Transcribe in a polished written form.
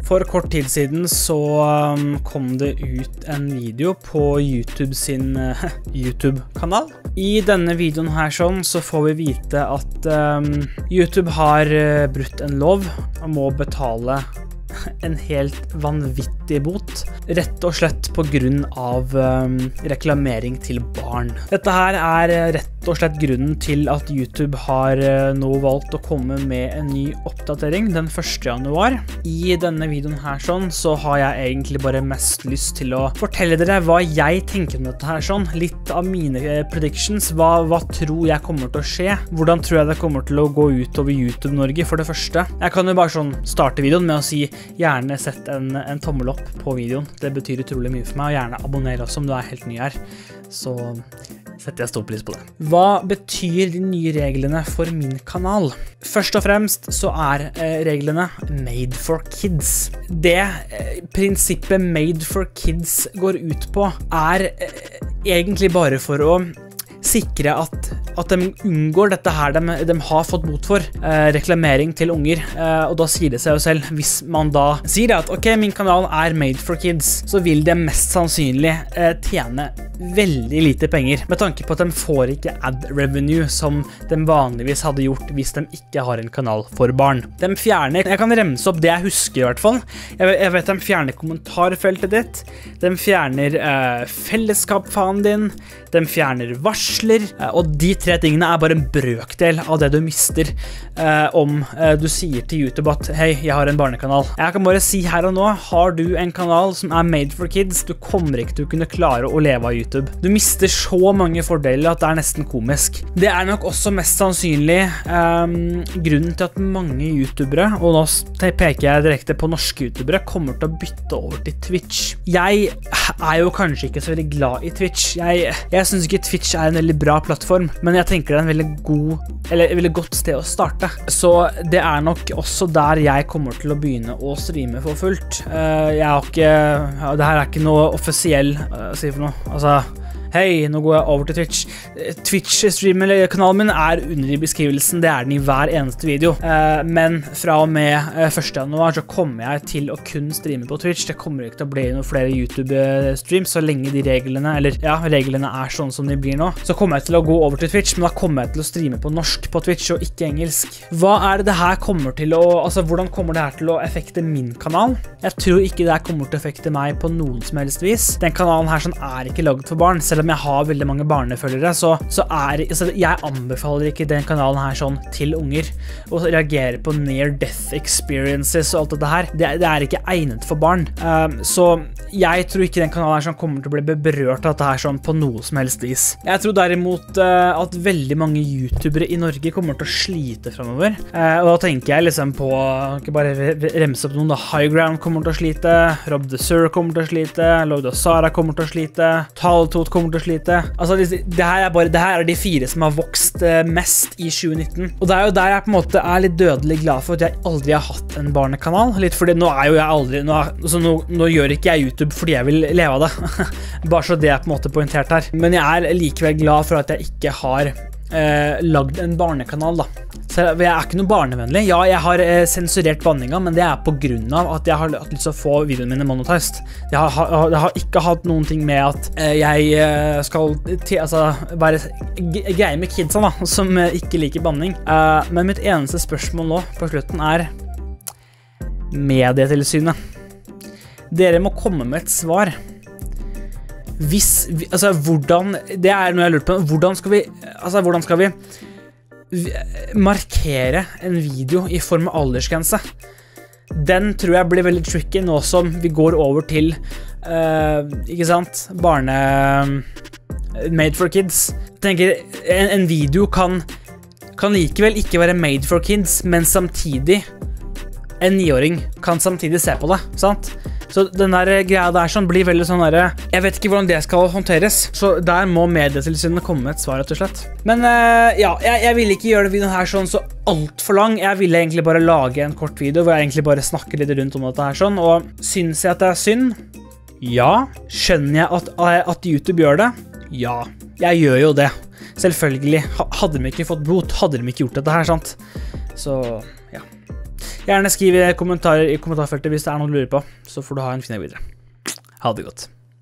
For kort tid siden så kom det ut en video på YouTube sin YouTube-kanal. I denne videoen her sånn så får vi vite at YouTube har brutt en lov og må betale en helt vanvittig bot, rett og slett på grunn av reklamering til barn. Dette her er rett og slett grunnen til at YouTube har nå valgt å komme med en ny oppdatering den 1. januar. I denne videoen her sånn, så har jeg egentlig bare mest lyst til å fortelle dere hva jeg tenker om dette her sånn, litt av mine predictions, hva tror jeg kommer til å skje, hvordan tror jeg det kommer til å gå ut over YouTube Norge for det første. Jeg kan jo bare sånn starte videoen med å si gjerne sett en tommel opp på videoen. Det betyr utrolig mye for meg, og gjerne abonner også om du er helt ny her. Så setter jeg stor pris på det. Hva betyr de nye reglene for min kanal? Først og fremst så er reglene made for kids. Det prinsippet made for kids går ut på er egentlig bare for å sikre at de unngår dette her de har fått bot for, reklamering til unger, og da sier det seg jo selv, hvis man da sier at ok, min kanal er made for kids, så vil de mest sannsynlig tjene veldig lite penger, med tanke på at de får ikke ad revenue som de vanligvis hadde gjort hvis de ikke har en kanal for barn. De fjerner, jeg kan remse opp det jeg husker i hvert fall, jeg vet de fjerner kommentarfeltet ditt, de fjerner fellesskapsfanen din, de fjerner varsler, og de 3 tingene er bare en brøkdel av det du mister om du sier til YouTube at hei, jeg har en barnekanal. Jeg kan bare si her og nå, har du en kanal som er made for kids, du kommer ikke til å kunne klare å leve av YouTube. Du mister så mange fordeler at det er nesten komisk. Det er nok også mest sannsynlig grunnen til at mange YouTubere, og nå peker jeg direkte på norske YouTubere, kommer til å bytte over til Twitch. Jeg er jo kanskje ikke så veldig glad i Twitch. Jeg synes ikke Twitch er en veldig bra plattform, men jeg tenker det er en veldig godt sted å starte. Så det er nok også der jeg kommer til å begynne å streame for fullt. Det her er ikke noe offisiell, si for noe, altså hei, nå går jeg over til Twitch. Twitch-stream-kanalen min er under i beskrivelsen, det er den i hver eneste video. Men fra og med 1. januar så kommer jeg til å kun streame på Twitch. Det kommer ikke til å bli noen flere YouTube-streams, så lenge de reglene, reglene er sånn som de blir nå. Så kommer jeg til å gå over til Twitch, men da kommer jeg til å streame på norsk på Twitch og ikke engelsk. Hva er det her kommer til å, altså hvordan kommer det her til å effekte min kanal? Jeg tror ikke det her kommer til å effekte meg på noen som helst vis. Den kanalen her sånn er ikke laget for barn, selv om jeg har veldig mange barnefølgere, så jeg anbefaler ikke den kanalen her sånn til unger, og reagere på near-death experiences og alt dette her. Det er ikke egnet for barn. Så jeg tror ikke den kanalen her sånn kommer til å bli berørt av dette her sånn på noe som helst vis. Jeg tror derimot at veldig mange YouTubere i Norge kommer til å slite fremover. Og da tenker jeg liksom på, ikke bare remse opp noen, da High Ground kommer til å slite, Rob the Sur kommer til å slite, Lord of Sara kommer til å slite, Taltot kommer til å slite. Altså, det her er de 4 som har vokst mest i 2019. Og det er jo der jeg på en måte er litt dødelig glad for at jeg aldri har hatt en barnekanal. Litt fordi nå er jo jeg aldri, nå gjør ikke jeg YouTube fordi jeg vil leve av det. Bare så det er på en måte pointert her. Men jeg er likevel glad for at jeg ikke har lagd en barnekanal da. Så jeg er ikke noe barnevennlig. Ja, jeg har sensurert banninga, men det er på grunn av at jeg har hatt lyst til å få videoene mine monetized. Jeg har ikke hatt noen ting med at jeg skal være greie med kidsa da, som ikke liker banning. Men mitt eneste spørsmål nå på slutten er Medietilsynet. Dere må komme med et svar. Det er noe jeg lurer på, hvordan skal vi markere en video i form av aldersgrense? Den tror jeg blir veldig tricky nå som vi går over til ikke sant, made for kids. Jeg tenker, en video kan likevel ikke være made for kids, men samtidig en 9-åring kan samtidig se på det, sant? Så den der greia der sånn blir veldig sånn der, jeg vet ikke hvordan det skal håndteres, så der må Medietilsynet komme med et svar rett og slett. Men ja, jeg vil ikke gjøre videoen her sånn så alt for lang. Jeg ville egentlig bare lage en kort video hvor jeg egentlig bare snakker litt rundt om dette her sånn, og synes jeg at det er synd? Ja. Skjønner jeg at YouTube gjør det? Ja, jeg gjør jo det. Selvfølgelig. Hadde de ikke fått bot, hadde de ikke gjort dette her, sant? Så, ja. Gjerne skriv kommentarer i kommentarfeltet hvis det noe du lurer på, så får du ha en fin dag videre. Ha det godt.